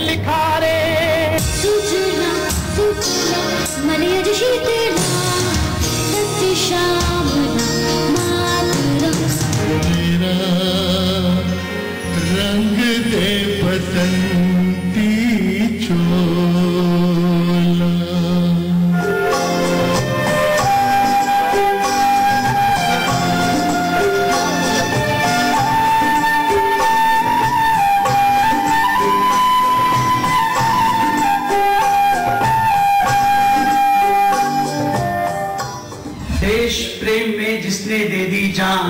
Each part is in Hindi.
लिखा रे सूचना सूचना मने अज शीतला सच्ची शाम मातरम मेरा रंग दे बसंती चोला। देश प्रेम में जिसने दे दी जान,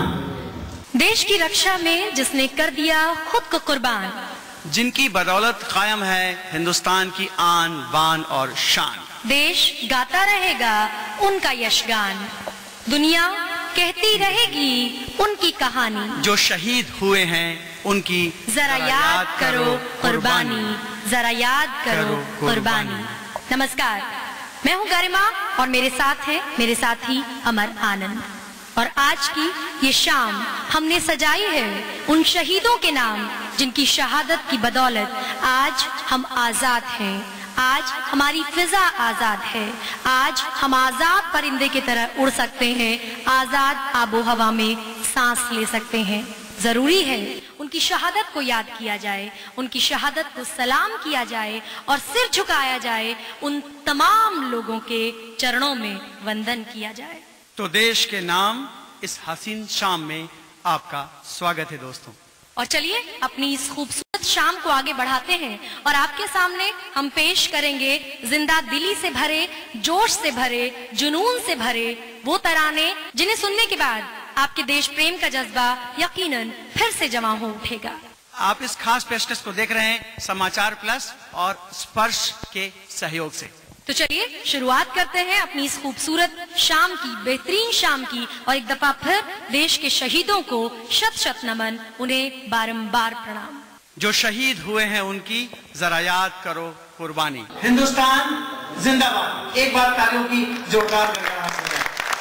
देश की रक्षा में जिसने कर दिया खुद को कुर्बान, जिनकी बदौलत कायम है हिंदुस्तान की आन बान और शान। देश गाता रहेगा उनका यशगान, दुनिया कहती रहेगी उनकी कहानी। जो शहीद हुए हैं उनकी जरा याद करो कुर्बानी, जरा याद करो कुर्बानी। नमस्कार, मैं हूं गरिमा और मेरे साथ है मेरे साथी अमर आनंद। और आज की ये शाम हमने सजाई है उन शहीदों के नाम जिनकी शहादत की बदौलत आज हम आजाद हैं, आज हमारी फिजा आजाद है, आज हम आजाद परिंदे की तरह उड़ सकते हैं, आजाद आबो हवा में सांस ले सकते हैं। जरूरी है उनकी शहादत को याद किया जाए, उनकी शहादत को सलाम किया जाए और सिर झुकाया जाए, उन तमाम लोगों के चरणों में वंदन किया जाए। तो देश के नाम इस हसीन शाम में आपका स्वागत है दोस्तों। और चलिए अपनी इस खूबसूरत शाम को आगे बढ़ाते हैं और आपके सामने हम पेश करेंगे जिंदा दिली से भरे, जोश से भरे, जुनून से भरे वो तराने जिन्हें सुनने के बाद आपके देश प्रेम का जज्बा यकीनन फिर से जमा हो उठेगा। आप इस खास पेशकश को देख रहे हैं समाचार प्लस और स्पर्श के सहयोग से। तो चलिए शुरुआत करते हैं अपनी इस खूबसूरत शाम की, बेहतरीन शाम की। और एक दफा फिर देश के शहीदों को शत शत नमन, उन्हें बारंबार प्रणाम। जो शहीद हुए हैं उनकी जरा याद करो कुर्बानी। हिंदुस्तान जिंदाबाद। एक बार तालियों की जोरदार गड़गड़ाहट हो जाए।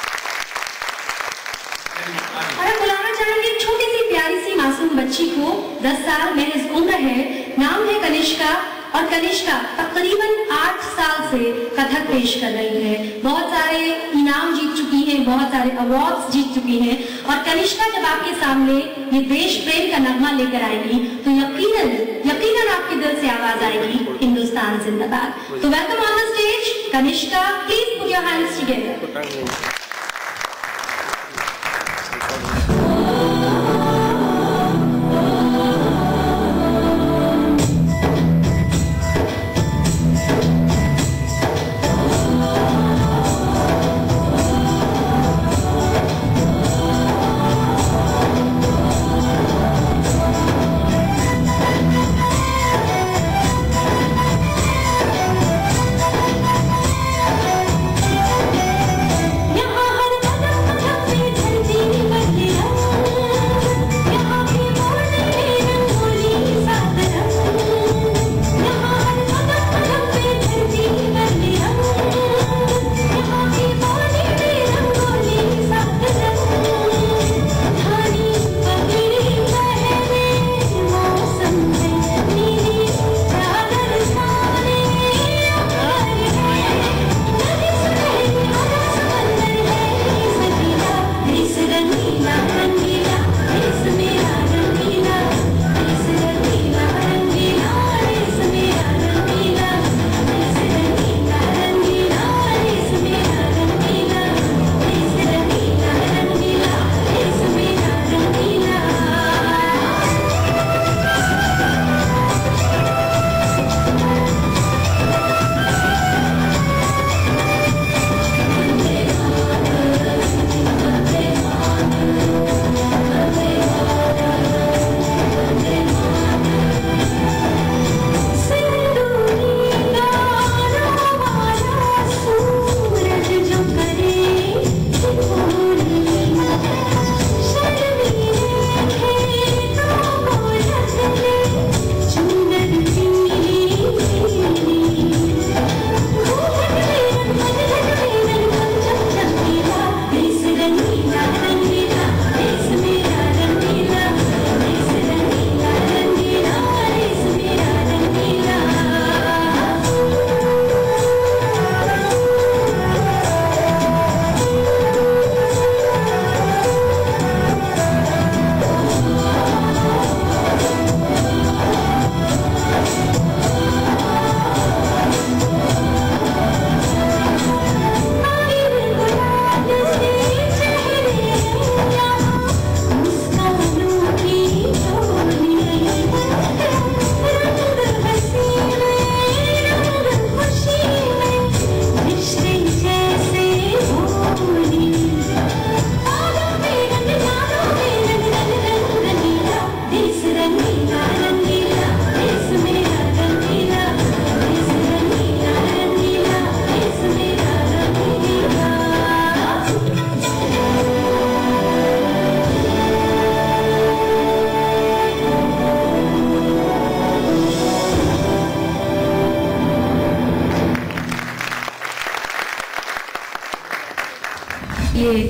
और हम बुलाना चाहेंगे छोटी सी प्यारी सी मासूम बच्ची को, 10 साल महज उम्र है, नाम है कनिष्का। और कनिष्का तकरीबन 8 साल से कथक पेश कर रही है, बहुत सारे इनाम जीत चुकी हैं, बहुत सारे अवार्ड्स जीत चुकी हैं। और कनिष्का जब आपके सामने ये देश प्रेम का नगमा लेकर आएगी तो यकीनन आपके दिल से आवाज आएगी हिंदुस्तान जिंदाबाद। तो welcome on the stage Kanishka, please put your hands together.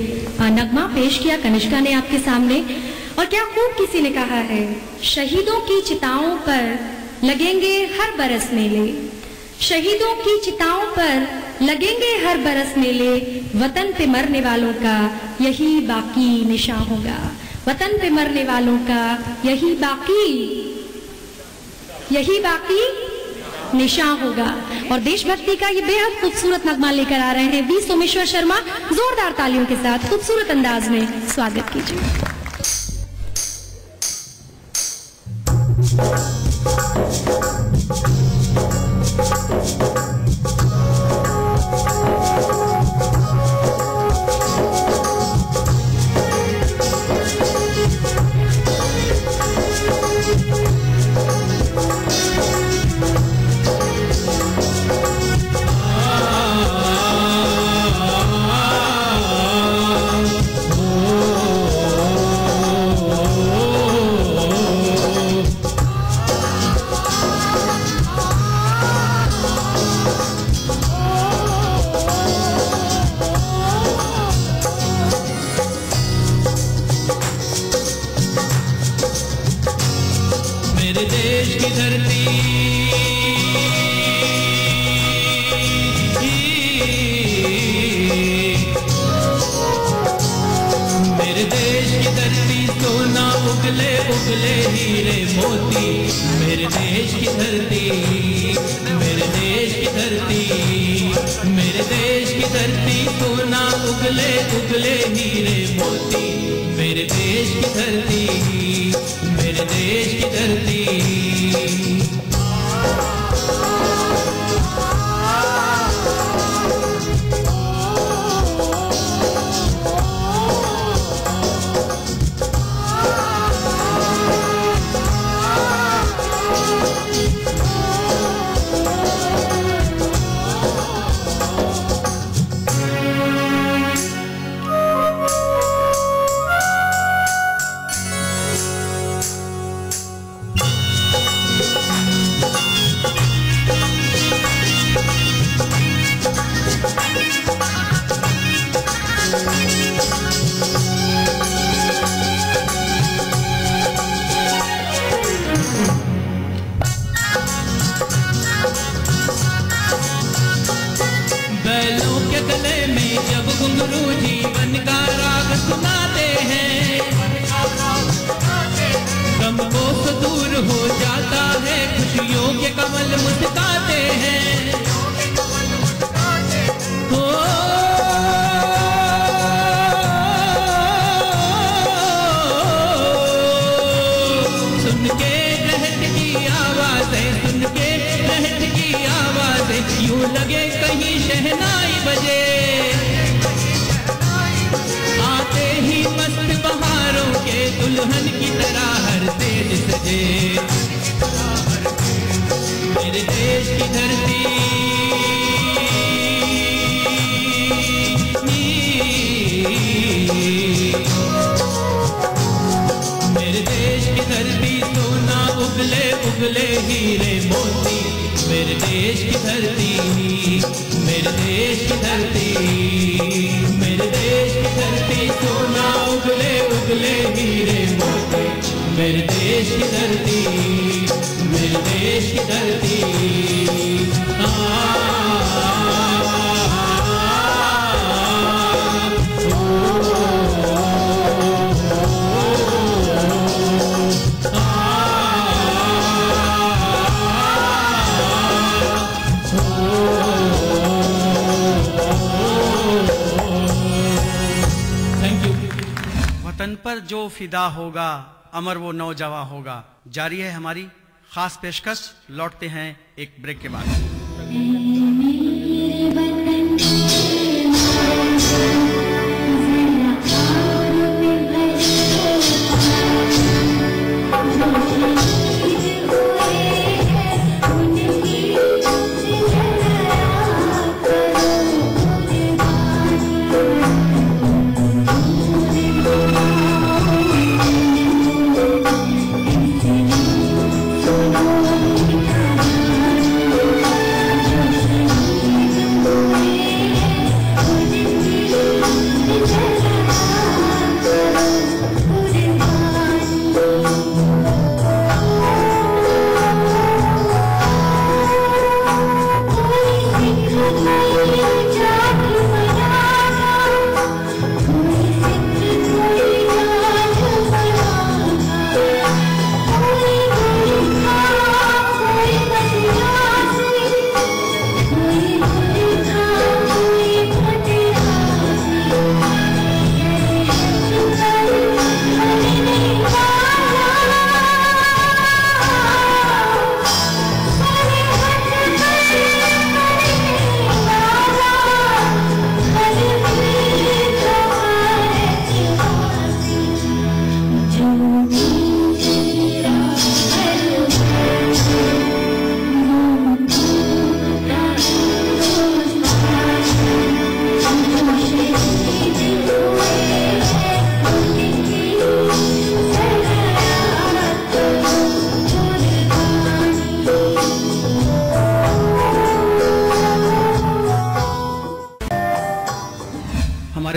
नगमा पेश किया कनिष्का ने आपके सामने। और क्या खूब किसी ने कहा है, शहीदों की चिताओं पर लगेंगे हर बरस मेले, शहीदों की चिताओं पर लगेंगे हर बरस मेले, वतन पे मरने वालों का यही बाकी निशान होगा, वतन पे मरने वालों का यही बाकी निशान होगा। और देशभक्ति का ये बेहद खूबसूरत नगमा लेकर आ रहे हैं वी सोमेश्वर शर्मा। जोरदार तालियों के साथ खूबसूरत अंदाज में स्वागत कीजिए। फिदा होगा अमर वो नौजवां होगा। जारी है हमारी खास पेशकश, लौटते हैं एक ब्रेक के बाद। Oh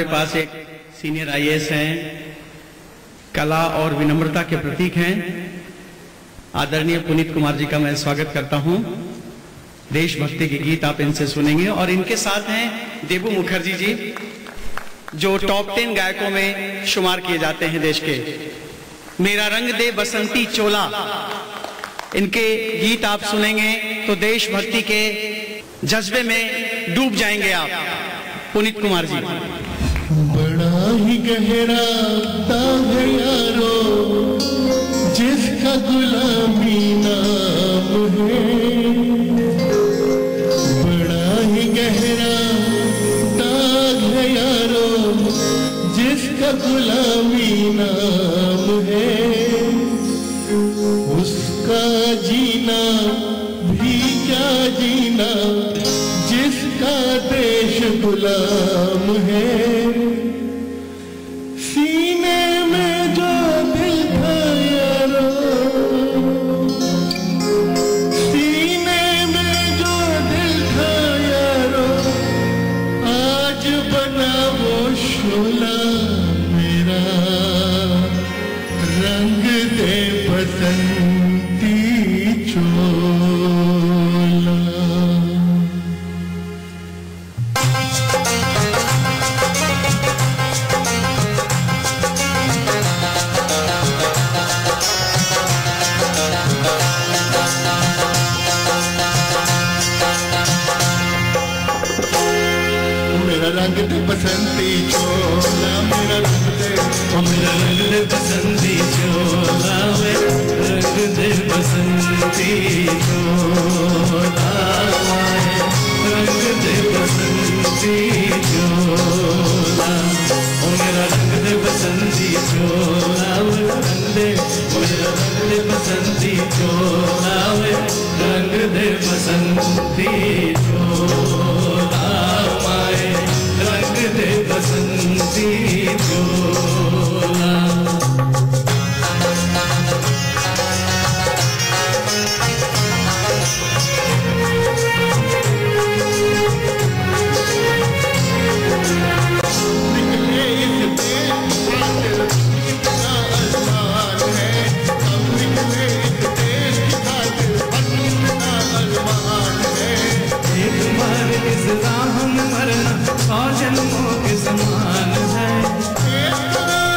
पास एक सीनियर आईएएस हैं, कला और विनम्रता के प्रतीक हैं। आदरणीय पुनीत कुमार जी का मैं स्वागत करता हूं। देशभक्ति के गीत आप इनसे सुनेंगे और इनके साथ हैं देबू मुखर्जी जी, जो टॉप 10 गायकों में शुमार किए जाते हैं देश के। मेरा रंग दे बसंती चोला, इनके गीत आप सुनेंगे तो देशभक्ति के जज्बे में डूब जाएंगे आप। पुनीत कुमार जी। बड़ा ही गहरा दाग यारो जिसका गुलामी नाम है, बड़ा ही गहरा दाग है यारो जिसका गुलामी नाम है। उसका जीना भी क्या जीना जिसका देश गुलाम है। सीने में जो दिल था यारो, सीने में जो दिल था यारो, आज बना वो शोला। मेरा रंग दे बसंती चोला। रंग दे बसंती चोला, मेरा रंग दे, मेरा रंग दे बसंती चोला, रंग दे बसंती चोला, रंग दे बसंती चोला, मेरा रंग दे बसंती चोला, रंग दे, मेरा रंग दे बसंती चोला, रंग दे बसंती चोला, रंग दे बसंती चोला। निकले इस देश खातिर कितना अरमान है, हम निकले इस देश खातिर कितना अरमान है। एक बार इस राह में मरना 100 जन्मों के समान है। देख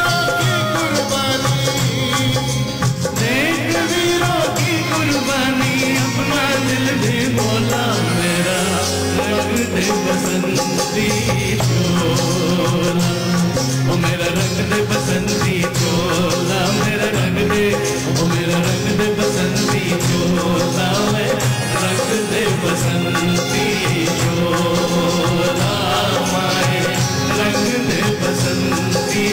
वीरों की कुर्बानी, अपना दिल भी बोला। मेरा रंग दे बसंती चोला, ओ मेरा रंग दे बसंती चोला, मेरा रंग दे, ओ मेरा रंग दे बसंती चोला, रंग दे बसंती चोला, रंग दे बसंती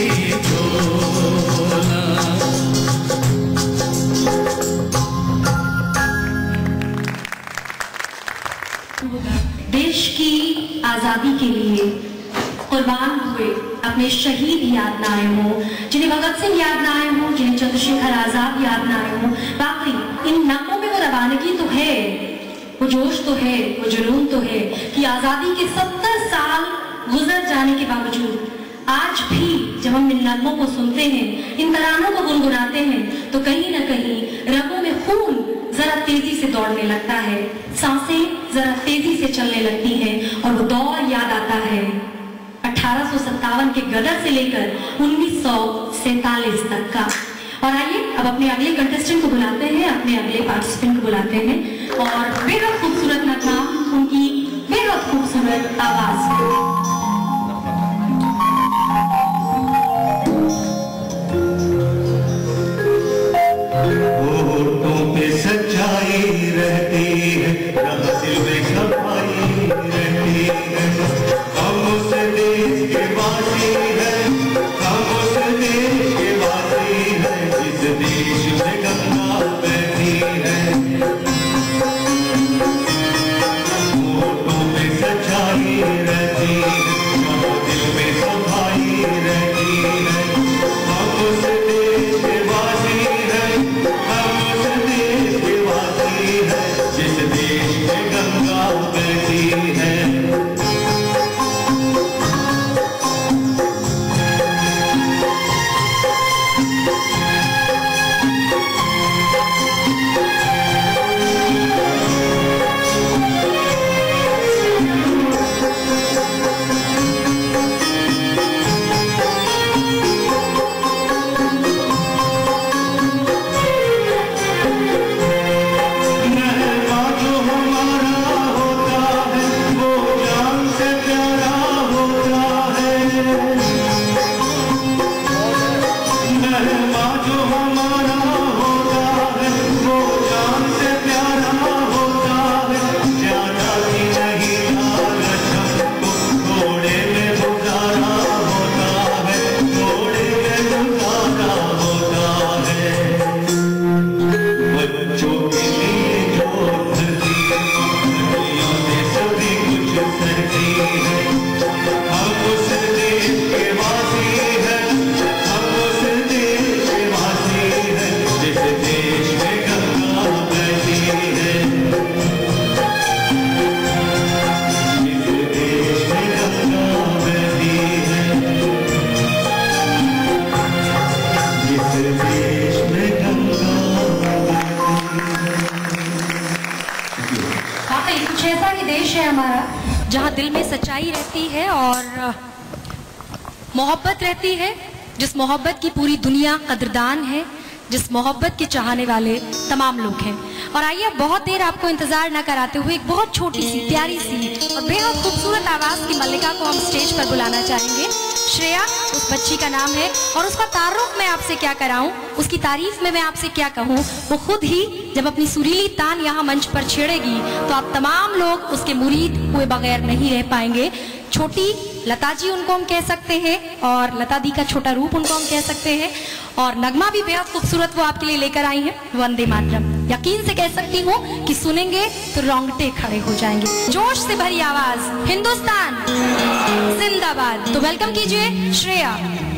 चोला। देश की आजादी के लिए कुर्बान हुए अपने शहीद याद ना आए हो, जिन्हें भगत सिंह याद ना आए हो, जिन्हें चंद्रशेखर आजाद याद ना आए हो। बाकी इन नगमों में वो रवानगी तो है, वो जोश तो है, वो जुनून तो है कि आजादी के 70 साल गुजर जाने के बावजूद आज भी जब हम इन नगमों को सुनते हैं, इन तरानों को गुनगुनाते हैं, तो कहीं ना कहीं रगों में खून जरा तेजी से दौड़ने लगता है, सांसें जरा तेजी से चलने लगती हैं और वो दौर याद आता है 1857 के गदर से लेकर 1947 तक का। और आइए अब अपने अगले कंटेस्टेंट को बुलाते हैं, अपने अगले पार्टिसिपेंट को बुलाते हैं और बेहद खूबसूरत नगमा उनकी बेहद खूबसूरत आवाज में। सच्चाई रहती है, दिल में सफाई रहती है। हम उस देश के वासी हैं, हम उस देश के वासी हैं, जिस देश में गंगा बहती है। होठों पे सच्चाई रहती है, जहाँ दिल में सच्चाई रहती है और मोहब्बत रहती है, जिस मोहब्बत की पूरी दुनिया कदरदान है, जिस मोहब्बत के चाहने वाले तमाम लोग हैं। और आइए अब बहुत देर आपको इंतजार न कराते हुए एक बहुत छोटी सी प्यारी सी और बेहद खूबसूरत आवाज की मल्लिका को हम स्टेज पर बुलाना चाहेंगे। श्रेया उस बच्ची का नाम है और उसका तारुफ मैं आपसे क्या कराऊं, उसकी तारीफ में मैं आपसे क्या कहूं, वो खुद ही जब अपनी सुरीली तान यहाँ मंच पर छेड़ेगी तो आप तमाम लोग उसके मुरीद हुए बगैर नहीं रह पाएंगे। छोटी लता जी उनको हम कह सकते हैं और लता दी का छोटा रूप उनको हम कह सकते हैं, और नगमा भी बेहद खूबसूरत वो आपके लिए लेकर आई हैं, वंदे मातरम। यकीन से कह सकती हूँ कि सुनेंगे तो रोंगटे खड़े हो जाएंगे। जोश से भरी आवाज, हिंदुस्तान जिंदाबाद। तो वेलकम कीजिए श्रेया।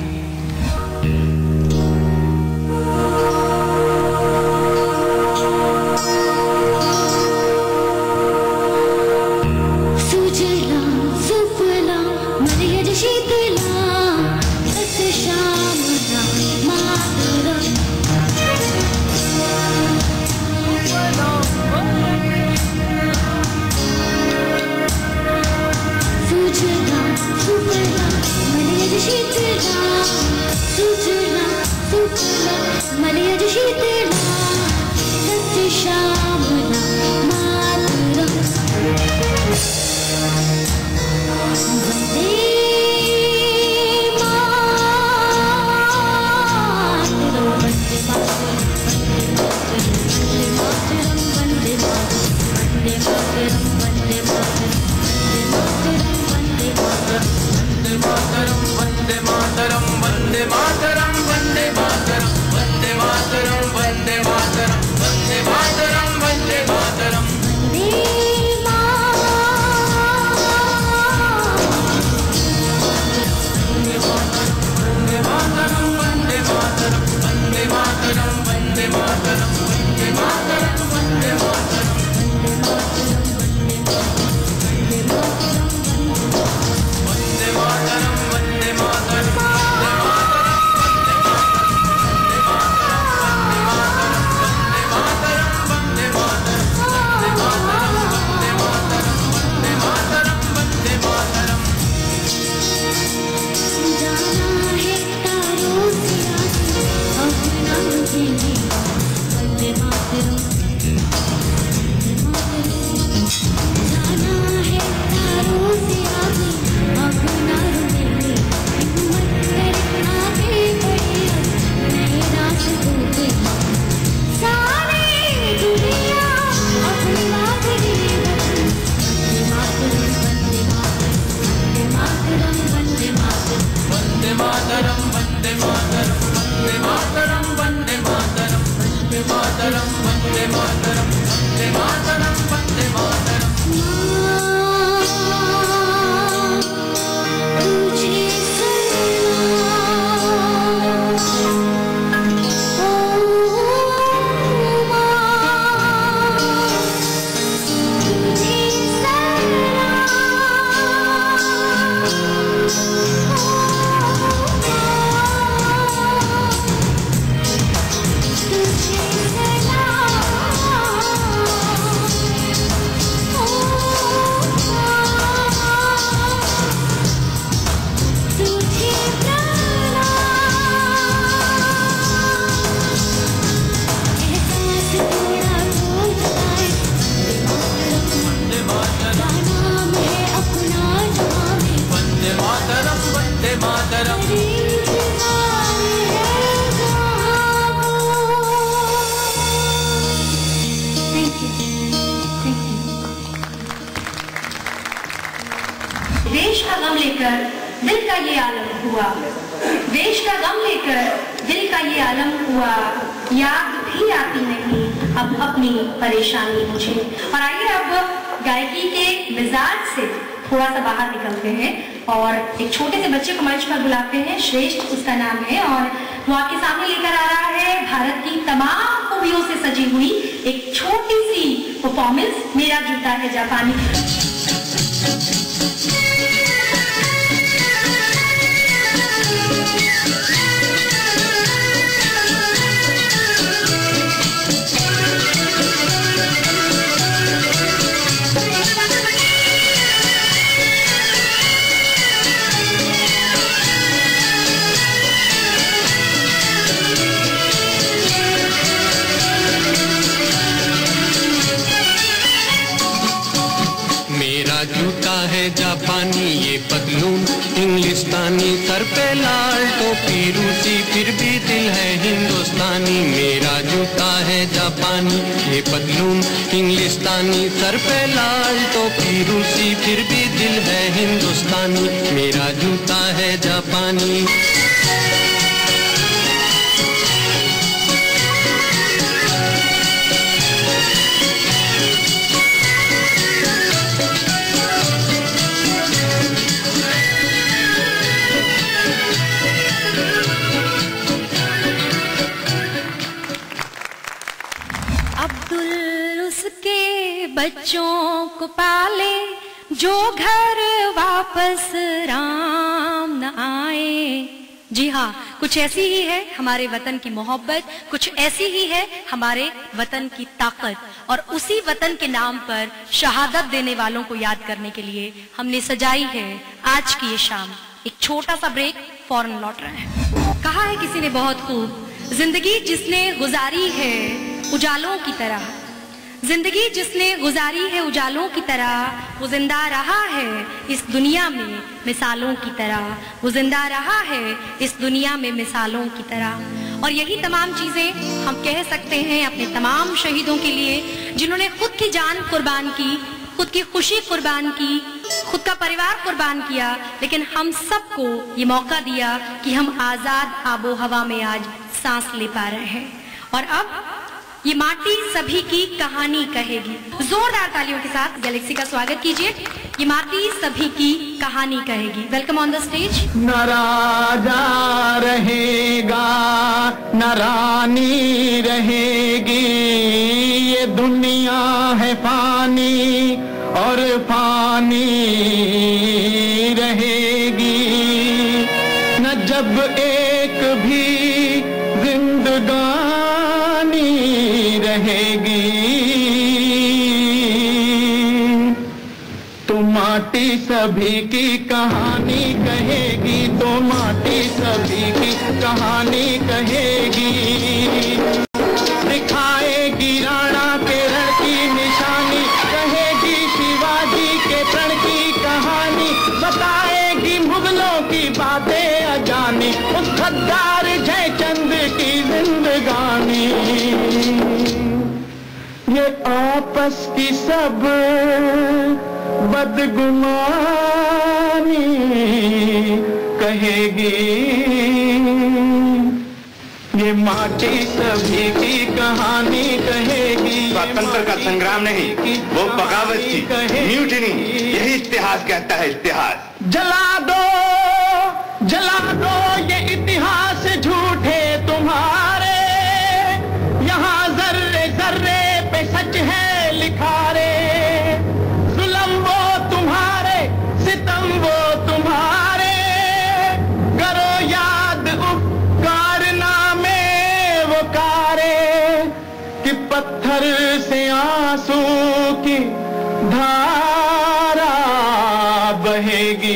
वेश का गम लेकर दिल का ये आलम हुआ, वेश का गम लेकर दिल का ये आलम हुआ, याद भी आती नहीं अब अपनी परेशानी मुझे। और आइए अब गायकी के मिजाज से थोड़ा सा बाहर निकलते हैं और एक छोटे से बच्चे को मंच पर बुलाते हैं। श्रेष्ठ उसका नाम है और वो आपके सामने लेकर आ रहा है भारत की तमाम खूबियों से सजी हुई एक छोटी सी परफॉर्मेंस, मेरा जूता है जापानी। टोपी रूसी फिर भी दिल है हिंदुस्तानी, मेरा जूता है जापानी, ये पतलून इंग्लिस्तानी, सर पे लाल टोपी रूसी फिर भी दिल है हिंदुस्तानी, मेरा जूता है जापानी। बच्चों को पाले जो घर वापस राम न आए। जी हाँ, कुछ ऐसी ही है हमारे वतन की मोहब्बत, कुछ ऐसी ही है हमारे वतन की ताकत, और उसी वतन के नाम पर शहादत देने वालों को याद करने के लिए हमने सजाई है आज की ये शाम। एक छोटा सा ब्रेक, फौरन लौट रहे हैं। कहा है किसी ने बहुत खूब, जिंदगी जिसने गुजारी है उजालों की तरह, जिंदगी जिसने गुजारी है उजालों की तरह, वो जिंदा रहा है इस दुनिया में मिसालों की तरह, वो जिंदा रहा है इस दुनिया में मिसालों की तरह। और यही तमाम चीजें हम कह सकते हैं अपने तमाम शहीदों के लिए, जिन्होंने खुद की जान कुर्बान की, खुद की खुशी कुर्बान की, खुद का परिवार कुर्बान किया, लेकिन हम सबको ये मौका दिया कि हम आजाद आबो हवा में आज सांस ले पा रहे हैं। और अब ये माटी सभी की कहानी कहेगी। जोरदार तालियों के साथ गैलेक्सी का स्वागत कीजिए। ये माटी सभी की कहानी कहेगी। Welcome on the stage. न राजा रहेगा न रानी रहेगी, ये दुनिया है फानी और फानी रहेगी, न जब एक भी जिंदगानी रहेगी, तो माटी सभी की कहानी कहेगी, तो माटी सभी की कहानी कहेगी। दिखाएगी राणा के रण की निशानी, कहेगी शिवाजी के प्रण की कहानी, बताएगी मुगलों की बातें अजानी, उस गद्दार जयचंद की जिंदगानी। ये आपस की सब बदगुमानी कहेगी, ये माटी सभी की कहानी कहेगी। स्वतंत्र का संग्राम नहीं, वो बगावत थी, म्यूटिनी, यही इतिहास कहता है। इतिहास जला दो ये इतिहास झूठे तुम्हारे, यहाँ जर्रे जर्रे पे सच है लिखा रे, जुल्म वो तुम्हारे सितम वो तुम्हारे, करो याद कारनामे वो कारे, कि पत्थर से आंसू की धारा बहेगी,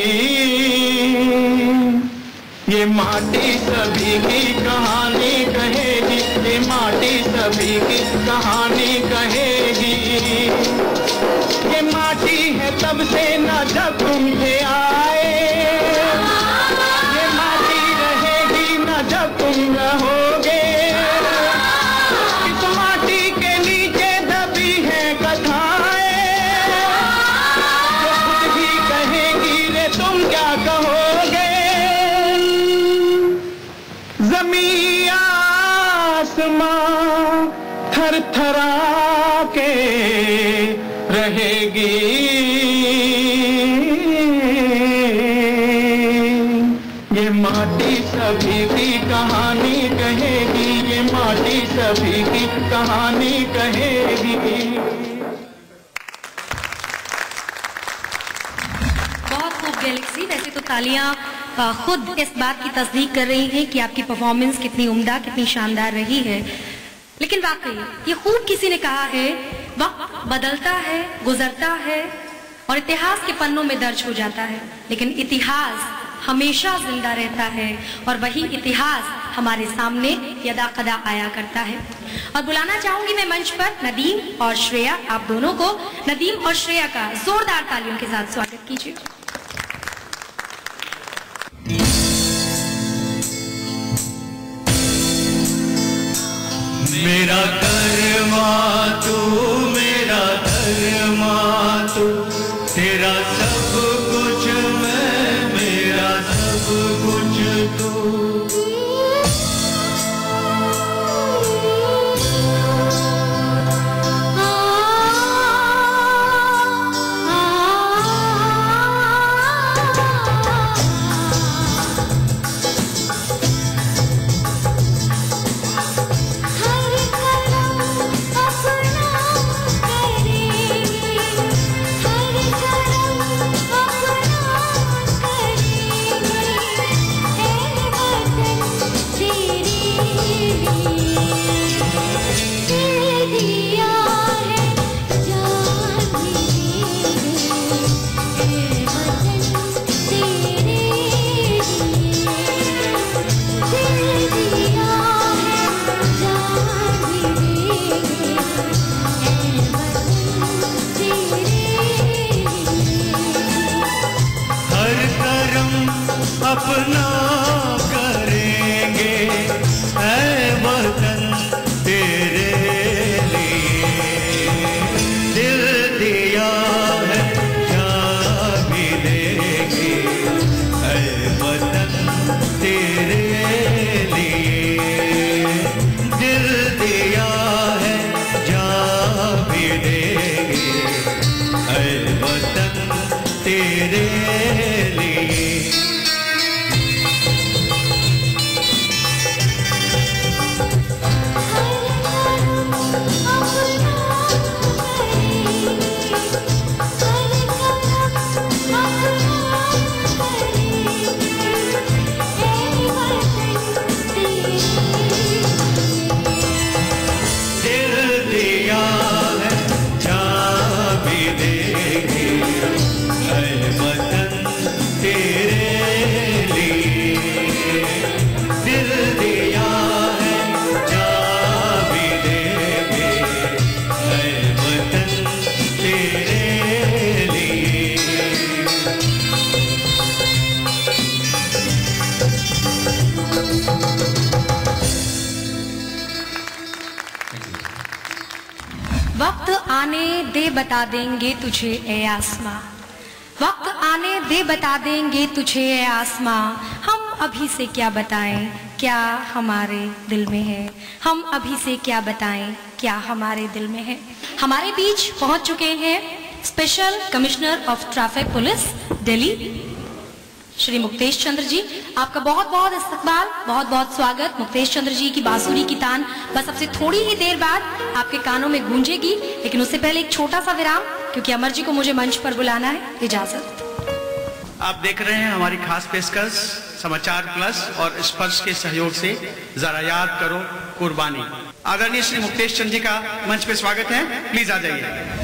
ये माटी सभी की कहानी कहेगी, ये माटी सभी की कहानी कहेगी। ये माटी है तब से न जब तुम थे आए, ये माटी रहेगी न जब तुम रहोगे, इस माटी के नीचे दबी है कथाएं, जो खुद ही कहेगी रे तुम क्या कहोगे। ज़मीं आसमां थर थरा के रहेगी, ये माटी सभी की कहानी कहेगी, ये माटी सभी की कहानी कहेगी। बहुत खूब गैलेक्सी। वैसे तो तालियां खुद इस बात की तस्दीक कर रही हैं कि आपकी परफॉर्मेंस कितनी उम्दा, कितनी शानदार रही है, लेकिन वाकई ये खूब किसी ने कहा है, वक्त बदलता है, गुजरता है और इतिहास के पन्नों में दर्ज हो जाता है, लेकिन इतिहास हमेशा जिंदा रहता है और वही इतिहास हमारे सामने यदा कदा आया करता है। और बुलाना चाहूंगी मैं मंच पर नदीम और श्रेया, आप दोनों को। नदीम और श्रेया का जोरदार तालियों के साथ स्वागत कीजिए। मेरा कर्मा तू, मेरा धर्मा तू, तेरा सब कुछ मैं, मेरा सब कुछ तू। अपना करेंगे ऐ वतन तेरे लिए, दिल दिया है जान भी देंगे ऐ वतन तेरे लिए, दिल दिया है जान भी देंगे ऐ वतन तेरे लिए। वक्त आने दे बता देंगे तुझे ए आसमां, वक्त आने दे बता देंगे तुझे ए आसमां, हम अभी से क्या बताएं क्या हमारे दिल में है, हम अभी से क्या बताएं क्या हमारे दिल में है। हमारे बीच पहुंच चुके हैं special commissioner of traffic police Delhi Shri Muktesh Chandra ji. आपका बहुत बहुत इस्तकबाल, बहुत बहुत स्वागत। मुक्तेश चंद्र जी की बांसुरी की तान बस अब से थोड़ी ही देर बाद आपके कानों में गूंजेगी, लेकिन उससे पहले एक छोटा सा विराम, क्योंकि अमर जी को मुझे मंच पर बुलाना है। इजाजत। आप देख रहे हैं हमारी खास पेशकश समाचार प्लस और स्पर्श के सहयोग से जरा याद करो कुर्बानी। आदरणीय श्री मुक्तेश चंद्र जी का मंच पे स्वागत है, प्लीज आ जाइए।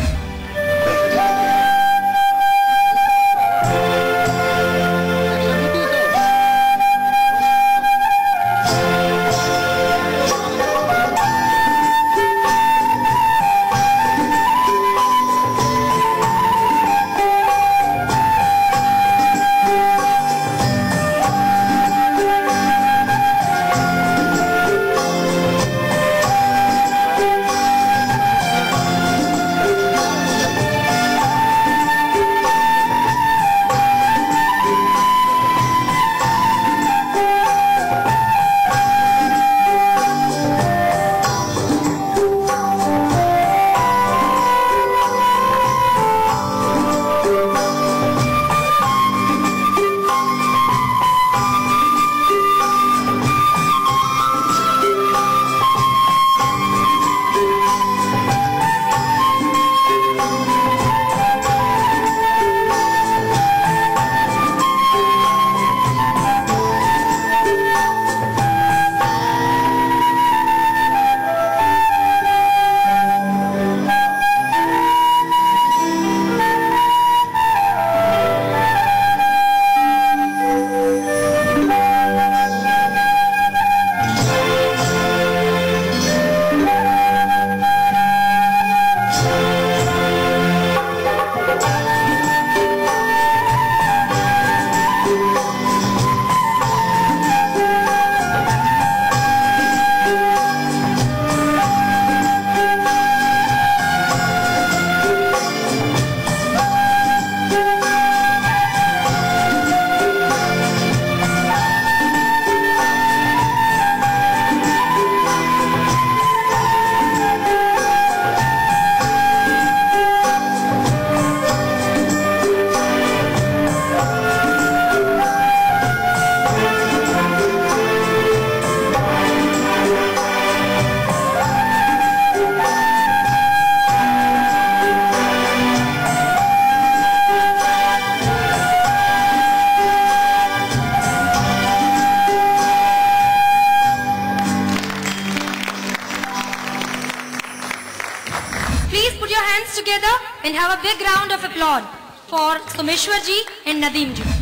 hands together and have a big round of applause for Samachar ji and Nadeem ji.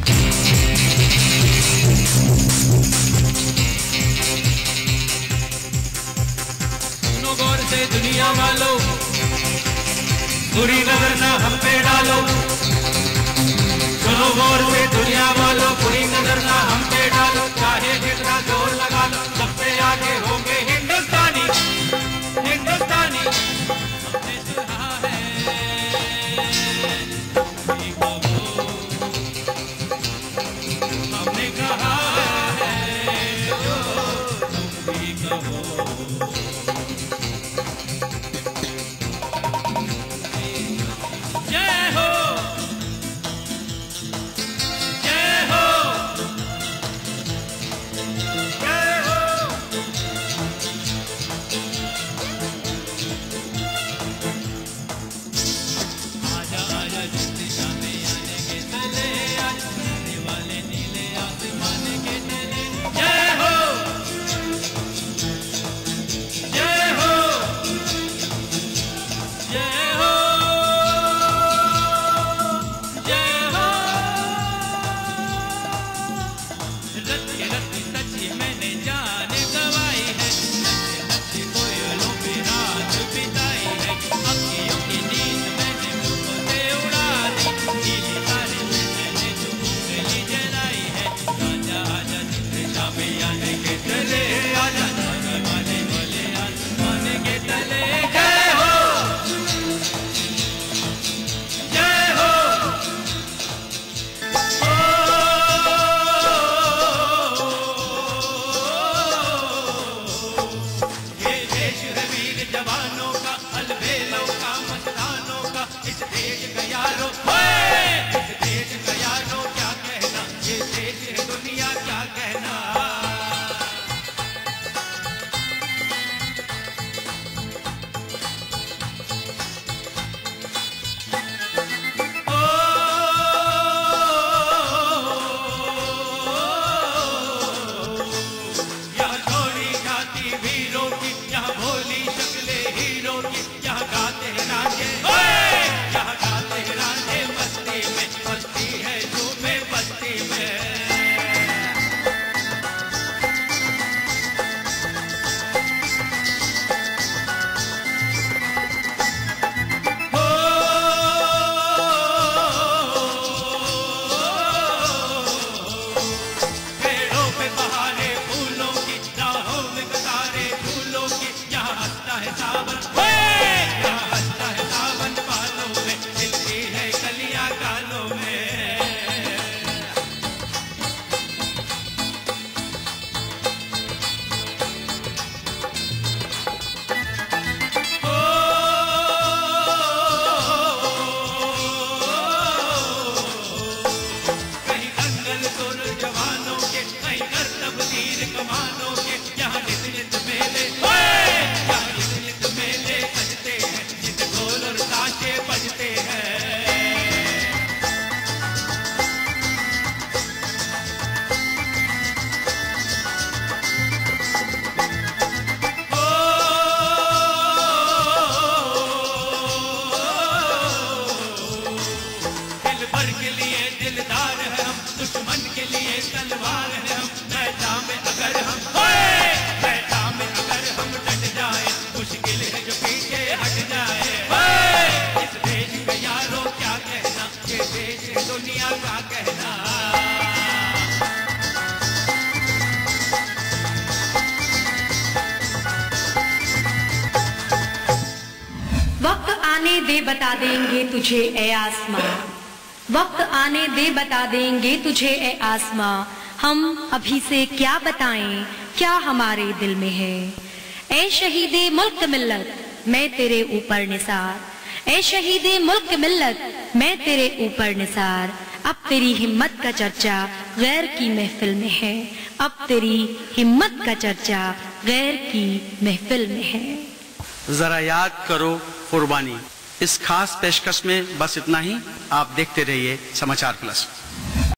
सुनो गौर से दुनिया वालों, बुरी नजर ना हम पे डालो। सुनो गौर से दुनिया वालों, बुरी नजर ना हम पे डालो। चाहे जितना जोर लगा लो, सबसे आगे होंगे हिंदुस्तानी, हिंदुस्तानी। हमने सुना है, हमने कहा है, तुम भी कहो। दे बता देंगे तुझे ए आसमां, वक्त आने दे बता देंगे तुझे ए आसमां, हम अभी से क्या बताएं क्या हमारे दिल में है। ए शहीदे मुल्क मिल्लत मैं तेरे ऊपर निसार, ए शहीदे मुल्क मिल्लत मैं तेरे ऊपर निसार, अब तेरी हिम्मत का चर्चा गैर की महफिल में है, अब तेरी हिम्मत का चर्चा गैर की महफिल में है। जरा याद करो कुर्बानी। इस खास पेशकश में बस इतना ही। आप देखते रहिए समाचार प्लस।